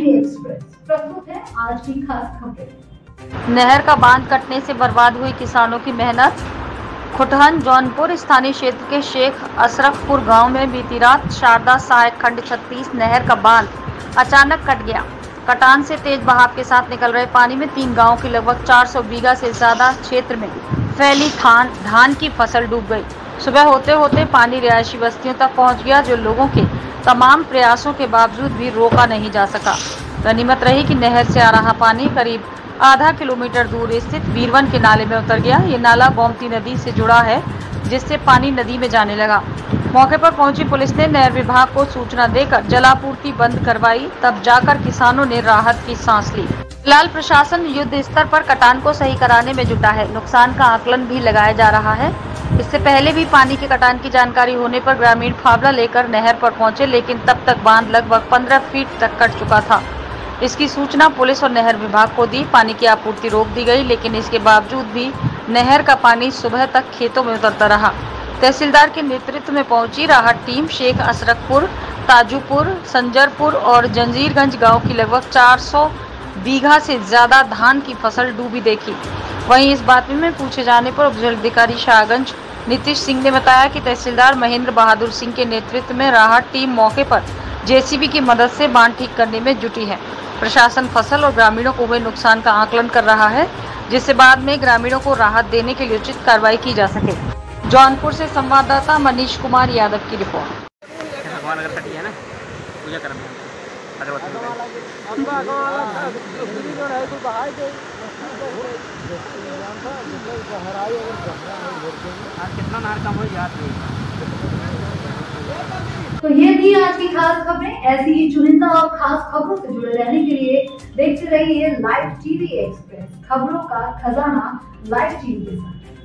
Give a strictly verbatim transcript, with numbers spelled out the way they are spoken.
TV express प्रस्तुत है आज की खास खबरें। नहर का बांध कटने से बर्बाद हुई किसानों की मेहनत। खुटहन जौनपुर स्थानीय क्षेत्र के शेख अशरफपुर गांव में बीती रात शारदा सहायक खंड छत्तीस नहर का बांध अचानक कट गया। कटान से तेज बहाव के साथ निकल रहे पानी में तीन गांवों की लगभग चार सौ बीघा से ज्यादा क्षेत्र में फैली धान धान की फसल डूब गई। सुबह होते होते पानी रिहायशी बस्तियों तक पहुंच गया, जो लोगों के तमाम प्रयासों के बावजूद भी रोका नहीं जा सका। गनीमत रही कि नहर से आ रहा पानी करीब आधा किलोमीटर दूर स्थित बीरवन के नाले में उतर गया। ये नाला गोमती नदी से जुड़ा है, जिससे पानी नदी में जाने लगा। मौके पर पहुंची पुलिस ने नहर विभाग को सूचना देकर जलापूर्ति बंद करवाई, तब जाकर किसानों ने राहत की सांस ली। फिलहाल प्रशासन युद्ध स्तर पर कटान को सही कराने में जुटा है। नुकसान का आकलन भी लगाया जा रहा है। इससे पहले भी पानी के कटान की जानकारी होने पर ग्रामीण फावड़ा लेकर नहर पर पहुंचे, लेकिन तब तक बांध लगभग पंद्रह फीट तक कट चुका था। इसकी सूचना पुलिस और नहर विभाग को दी। पानी की आपूर्ति रोक दी गई, लेकिन इसके बावजूद भी नहर का पानी सुबह तक खेतों में उतरता रहा। तहसीलदार के नेतृत्व में पहुंची राहत टीम शेख अशरफपुर, ताजूपुर, संजरपुर और जंजीरगंज गांव की लगभग चार सौ बीघा से ज्यादा धान की फसल डूबी देखी। वहीं इस बात में पूछे जाने पर उपजिलाधिकारी शाहगंज नीतीश सिंह ने बताया कि तहसीलदार महेंद्र बहादुर सिंह के नेतृत्व में राहत टीम मौके पर जेसीबी की मदद से बांध ठीक करने में जुटी है। प्रशासन फसल और ग्रामीणों को हुए नुकसान का आकलन कर रहा है, जिससे बाद में ग्रामीणों को राहत देने के लिए उचित कार्रवाई की जा सके। जौनपुर से संवाददाता मनीष कुमार यादव की रिपोर्ट। भगवान अगर कटी है ना, पूजा करना है। कितना नहर कम हो गया। तो ये थी आज की खास खबरें। ऐसी ही चुनिंदा और खास खबरों से जुड़े रहने के लिए देखते रहिए लाइव टीवी एक्सप्रेस, खबरों का खजाना लाइव टीवी के साथ।